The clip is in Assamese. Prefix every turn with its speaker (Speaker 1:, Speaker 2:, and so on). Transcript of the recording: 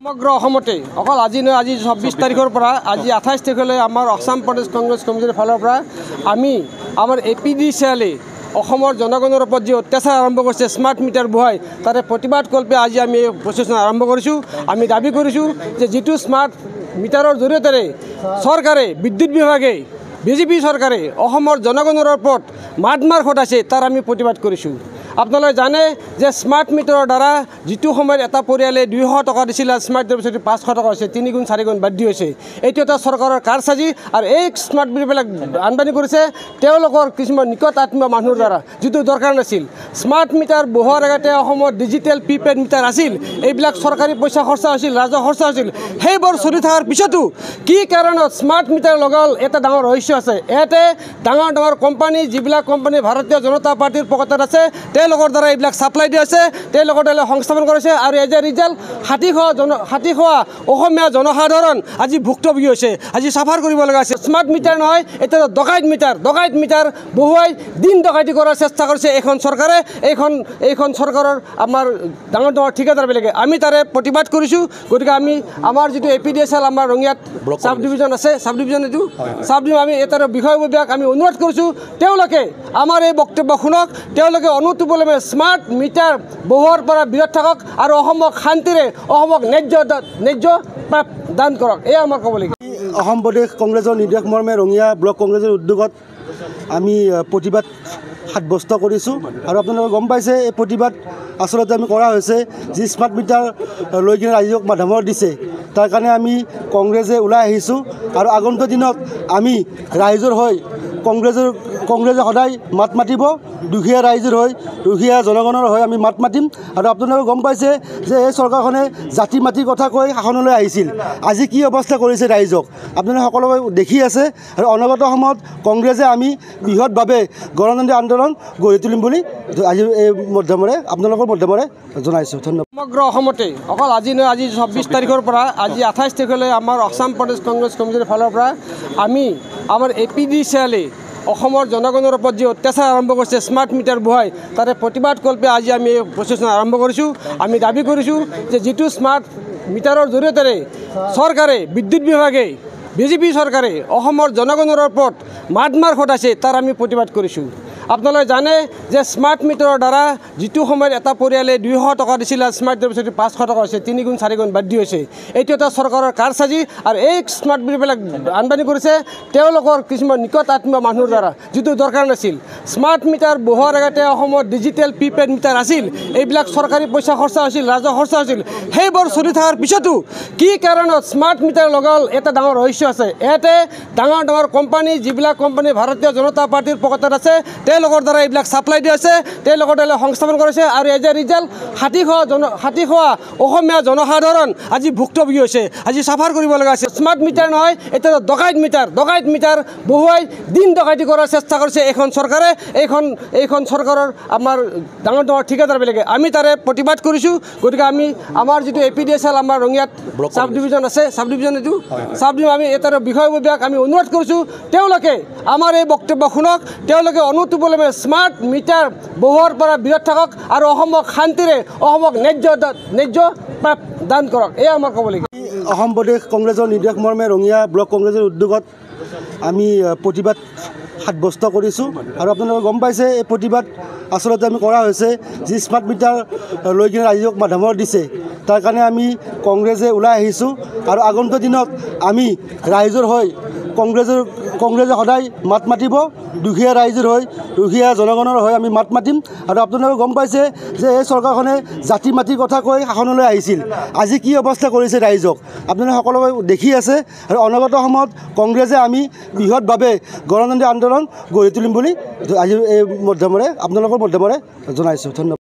Speaker 1: সমগ্ৰ অসমতে অকল আজি নহয়, আজি ২৬ তাৰিখৰ পৰা আজি ২৮ তাৰিখলৈ আমাৰ অসম প্ৰদেশ কংগ্ৰেছ কমিটিৰ ফালৰ পৰা আমি আমাৰ APDCL অসমৰ জনগণৰ ওপৰত যি অত্যাচাৰ আৰম্ভ কৰিছে স্মাৰ্ট মিটাৰ বহাই তাৰে প্ৰতিবাদ কল্পে আজি আমি প্ৰচেষ্টা আৰম্ভ কৰিছোঁ। আমি দাবী কৰিছোঁ যে যিটো স্মাৰ্ট মিটাৰৰ জৰিয়তে চৰকাৰে বিদ্যুৎ বিভাগে BJP চৰকাৰে অসমৰ জনগণৰ ওপৰত মাৰ খটাইছে তাৰ আমি প্ৰতিবাদ কৰিছোঁ। আপোনালোকে জানে যে স্মাৰ্ট মিটাৰৰ দ্বাৰা যিটো সময়ত এটা পৰিয়ালে 200 টকা দিছিল, স্মাৰ্ট মিটাৰৰ পিছত 500 টকা হৈছে, 3 গুণ 4 গুণ বৃদ্ধি হৈছে। এইটো এটা চৰকাৰৰ কাৰসাজি আৰু এই স্মাৰ্ট মিটাৰবিলাক আমদানি কৰিছে তেওঁলোকৰ কিছুমান নিকট আত্মীয় মানুহৰ দ্বাৰা, যিটো দৰকাৰ নাছিল। স্মাৰ্ট মিটাৰ বহোৱাৰ আগতে অসমত ডিজিটেল প্ৰিপেড মিটাৰ আছিল, এইবিলাক চৰকাৰী পইচা খৰচা হৈছিল, ৰাজহ খৰচা হৈছিল। সেইবোৰ চলি থকাৰ পিছতো কি কাৰণত স্মাৰ্ট মিটাৰ লগাল এটা ডাঙৰ ৰহস্য আছে। ইয়াতে ডাঙৰ ডাঙৰ কোম্পানী, যিবিলাক কোম্পানী ভাৰতীয় জনতা পাৰ্টিৰ পকেটত আছে, তেওঁলোকৰ দ্বাৰা এইবিলাক ছাপ্লাই দিয়া হৈছে, তেওঁলোকৰ দ্বাৰা সংস্থাপন কৰিছে আৰু এজ এ ৰিজাল্ট হাতী খোৱা অসমীয়া জনসাধাৰণ আজি ভুক্তভোগী হৈছে। আজি চাফাৰ কৰিব লগা হৈছে। স্মাৰ্ট মিটাৰ নহয়, এতিয়া ডকাইত মিটাৰ বহুৱাই দিন ডকাইতি কৰাৰ চেষ্টা কৰিছে এইখন চৰকাৰে। এইখন চৰকাৰৰ আমাৰ ডাঙৰ ডাঙৰ ঠিকাদাৰবিলাকে আমি তাৰে প্ৰতিবাদ কৰিছোঁ। গতিকে আমি আমাৰ যিটো APDCL আমাৰ ৰঙিয়াত চাব ডিভিজন আছে, চাব ডিভিজন আমি এটাৰ বিষয়ববীয়াক আমি অনুৰোধ কৰিছোঁ তেওঁলোকে আমাৰ এই বক্তব্য শুনক, তেওঁলোকে অনুটোপলে স্মাৰ্ট মিটাৰ বহোৱাৰ পৰা বিৰত থাকক আৰু অসমক শান্তিৰে অসমক ন্যায্য দান কৰক। এয়া আমাৰ ক'বলগীয়া।
Speaker 2: অসম প্ৰদেশ কংগ্ৰেছৰ নিৰ্দেশ মৰ্মে ৰঙিয়া ব্লক কংগ্ৰেছৰ উদ্যোগত আমি প্ৰতিবাদ সাব্যস্ত কৰিছোঁ আৰু আপোনালোকে গম পাইছে এই প্ৰতিবাদ আচলতে আমি কৰা হৈছে যি স্মাৰ্ট মিটাৰ লৈ কিনে ৰাইজক মাধ্যমৰ দিছে তাৰ কাৰণে আমি কংগ্ৰেছে ওলাই আহিছোঁ আৰু আগন্তুক দিনত আমি ৰাইজৰ হৈ কংগ্ৰেছে সদায় মাত মাতিব, দুখীয়া ৰাইজৰ হৈ দুখীয়া জনগণৰ হৈ আমি মাত মাতিম। আৰু আপোনালোকে গম পাইছে যে এই চৰকাৰখনে জাতি মাটিৰ কথা কৈ শাসনলৈ আহিছিল, আজি কি অৱস্থা কৰিছে ৰাইজক আপোনালোকে সকলোৱে দেখি আছে। আৰু অনাগত সময়ত কংগ্ৰেছে আমি বৃহৎভাৱে গণতান্ত্ৰিক আন্দোলন গঢ়ি তুলিম বুলি আজি এই মাধ্যমেৰে আপোনালোকৰ মাধ্যমেৰে জনাইছোঁ। ধন্যবাদ।
Speaker 1: সমগ্ৰ অসমতে অকল আজি নহয়, আজি ২৬ তাৰিখৰ পৰা আজি ২৮ তাৰিখলৈ আমাৰ অসম প্ৰদেশ কংগ্ৰেছ কমিটিৰ ফালৰ পৰা আমি আমাৰ APDCL অসমৰ জনগণৰ ওপৰত যি অত্যাচাৰ আৰম্ভ কৰিছে স্মাৰ্ট মিটাৰ বহাই তাৰে প্ৰতিবাদ কল্পে আজি আমি প্ৰচেষ্টা আৰম্ভ কৰিছোঁ। আমি দাবী কৰিছোঁ যে যিটো স্মাৰ্ট মিটাৰৰ জৰিয়তে চৰকাৰে বিদ্যুৎ বিভাগে BJP চৰকাৰে অসমৰ জনগণৰ ওপৰত মাৰ খটাইছে তাৰ আমি প্ৰতিবাদ কৰিছোঁ। আপোনালোকে জানে যে স্মাৰ্ট মিটাৰৰ দ্বাৰা যিটো সময়ত এটা পৰিয়ালে 200 টকা দিছিল, স্মাৰ্ট মিটাৰৰ পিছত 500 টকা হৈছে, 3 গুণ 4 গুণ বৃদ্ধি হৈছে। এইটো এটা চৰকাৰৰ কাৰসাজি আৰু এই স্মাৰ্ট মিটাৰবিলাক আমদানি কৰিছে তেওঁলোকৰ কিছুমান নিকট আত্মীয় মানুহৰ দ্বাৰা, যিটো দৰকাৰ নাছিল। স্মাৰ্ট মিটাৰ বহোৱাৰ আগতে অসমত ডিজিটেল প্ৰিপেড মিটাৰ আছিল, এইবিলাক চৰকাৰী পইচা খৰচা হৈছিল, ৰাজহ খৰচা হৈছিল। সেইবোৰ চলি থকাৰ পিছতো কি কাৰণত স্মাৰ্ট মিটাৰ লগাল এটা ডাঙৰ ৰহস্য আছে। ইয়াতে ডাঙৰ ডাঙৰ কোম্পানী, যিবিলাক কোম্পানী ভাৰতীয় জনতা পাৰ্টিৰ পকেটত আছে, তেওঁলোকৰ দ্বাৰা এইবিলাক ছাপ্লাই দিয়া হৈছে, তেওঁলোকৰ দ্বাৰা সংস্থাপন কৰিছে আৰু এজ এ ৰিজাল্ট হাতী খোৱা অসমীয়া জনসাধাৰণ আজি ভুক্তভোগী হৈছে। আজি চাফাৰ কৰিব লগা হৈছে। স্মাৰ্ট মিটাৰ নহয়, এতিয়া ডকাইত মিটাৰ বহুৱাই দিন ডকাইতি কৰাৰ চেষ্টা কৰিছে এইখন চৰকাৰে। এইখন চৰকাৰৰ আমাৰ ডাঙৰ ডাঙৰ ঠিকাদাৰবিলাকে আমি তাৰে প্ৰতিবাদ কৰিছোঁ। গতিকে আমি আমাৰ যিটো APDCL আমাৰ ৰঙিয়াত চাব ডিভিজন আছে, চাব ডিভিজন আমি এটাৰ বিষয়ববীয়াক আমি অনুৰোধ কৰিছোঁ তেওঁলোকে আমাৰ এই বক্তব্য শুনক, তেওঁলোকে অনুটোপলে স্মাৰ্ট মিটাৰ বহোৱাৰ পৰা বিৰত থাকক আৰু অসমক শান্তিৰে অসমক ন্যায্য দান কৰক। এয়া আমাৰ ক'বলগীয়া।
Speaker 2: অসম প্ৰদেশ কংগ্ৰেছৰ নিৰ্দেশ মৰ্মে ৰঙিয়া ব্লক কংগ্ৰেছৰ উদ্যোগত আমি প্ৰতিবাদ সাব্যস্ত কৰিছোঁ আৰু আপোনালোকে গম পাইছে এই প্ৰতিবাদ আচলতে আমি কৰা হৈছে যি স্মাৰ্ট মিটাৰ লৈ কিনে ৰাইজক মাধ্যমৰ দিছে তাৰ কাৰণে আমি কংগ্ৰেছে ওলাই আহিছোঁ আৰু আগন্তুক দিনত আমি ৰাইজৰ হৈ কংগ্ৰেছে সদায় মাত মাতিব, দুখীয়া ৰাইজৰ হৈ দুখীয়া জনগণৰ হৈ আমি মাত মাতিম। আৰু আপোনালোকে গম পাইছে যে এই চৰকাৰখনে জাতি মাটিৰ কথা কৈ শাসনলৈ আহিছিল, আজি কি অৱস্থা কৰিছে ৰাইজক আপোনালোকে সকলোৱে দেখি আছে। আৰু অনাগত সময়ত কংগ্ৰেছে আমি বৃহৎভাৱে গণতান্ত্ৰিক আন্দোলন গঢ়ি তুলিম বুলি আজি এই মাধ্যমেৰে আপোনালোকৰ মাধ্যমেৰে জনাইছোঁ। ধন্যবাদ।